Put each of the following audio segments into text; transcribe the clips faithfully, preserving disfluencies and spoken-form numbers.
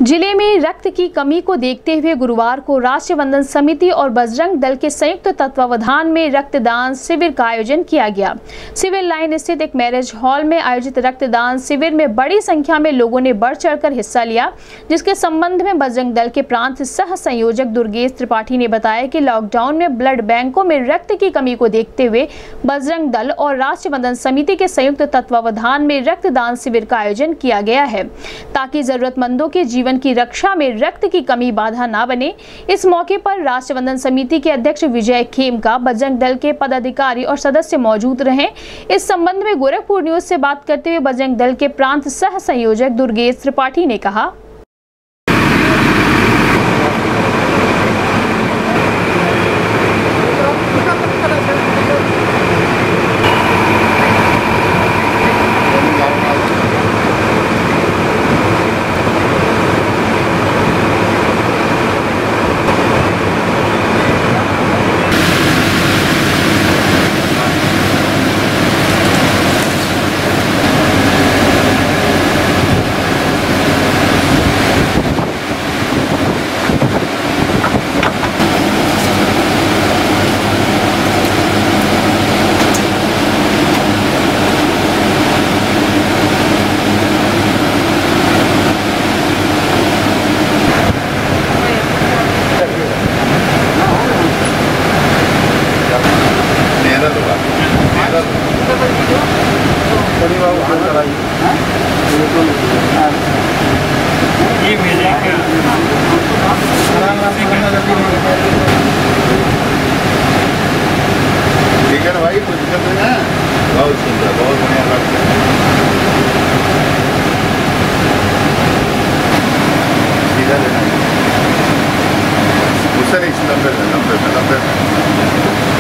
जिले में रक्त की कमी को देखते हुए गुरुवार को राष्ट्रीय वंदन समिति और बजरंग दल के संयुक्त तत्वावधान में रक्तदान शिविर का आयोजन किया गया। सिविल लाइन स्थित एक मैरिज हॉल में आयोजित रक्तदान शिविर में बड़ी संख्या में लोगों ने बढ़ चढ़कर हिस्सा लिया, जिसके संबंध में बजरंग दल के प्रांत सह संयोजक दुर्गेश त्रिपाठी ने बताया कि लॉकडाउन में ब्लड बैंकों में रक्त की कमी को देखते हुए बजरंग दल और राष्ट्रीय वंदन समिति के संयुक्त तत्वावधान में रक्तदान शिविर का आयोजन किया गया है, ताकि जरूरतमंदों के जीवन की रक्षा में रक्त की कमी बाधा न बने। इस मौके पर राष्ट्रीय वंदन समिति के अध्यक्ष विजय खेमका, बजरंग दल के पदाधिकारी और सदस्य मौजूद रहे। इस संबंध में गोरखपुर न्यूज से बात करते हुए बजरंग दल के प्रांत सह संयोजक दुर्गेश त्रिपाठी ने कहा, ठीक है भाई, कुछ दिक्कत नहीं है। बहुत सुंदर, बहुत बढ़िया लगता है। सीधा लेना है, उससे नहीं, लंबे में लंबे में लंबे में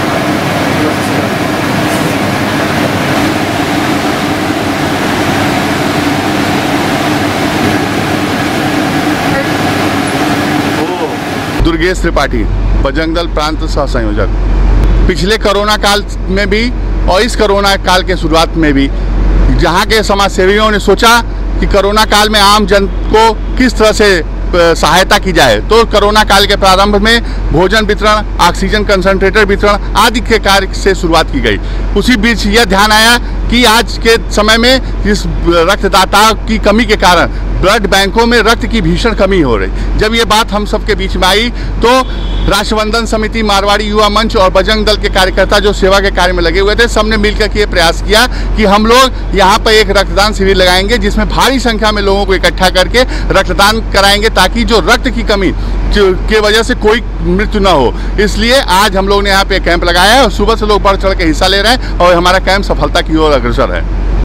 दुर्गेश त्रिपाठी, बजरंग दल प्रांत सह संयोजक। पिछले कोरोना काल में भी और इस कोरोना काल के शुरुआत में भी जहाँ के समाज सेवियों ने सोचा कि कोरोना काल में आम जन को किस तरह से सहायता की जाए, तो कोरोना काल के प्रारंभ में भोजन वितरण, ऑक्सीजन कंसंट्रेटर वितरण आदि के कार्य से शुरुआत की गई। उसी बीच यह ध्यान आया कि आज के समय में इस रक्तदाता की कमी के कारण ब्लड बैंकों में रक्त की भीषण कमी हो रही। जब ये बात हम सबके बीच में आई तो राष्ट्रवंदन समिति, मारवाड़ी युवा मंच और बजरंग दल के कार्यकर्ता जो सेवा के कार्य में लगे हुए थे, सबने मिलकर के ये प्रयास किया कि हम लोग यहाँ पर एक रक्तदान शिविर लगाएंगे, जिसमें भारी संख्या में लोगों को इकट्ठा करके रक्तदान कराएंगे, ताकि जो रक्त की कमी के वजह से कोई मृत्यु न हो। इसलिए आज हम लोग ने यहाँ पे कैंप लगाया है और सुबह से लोग बढ़ चढ़ के हिस्सा ले रहे हैं और हमारा कैंप सफलता की ओर अग्रसर है।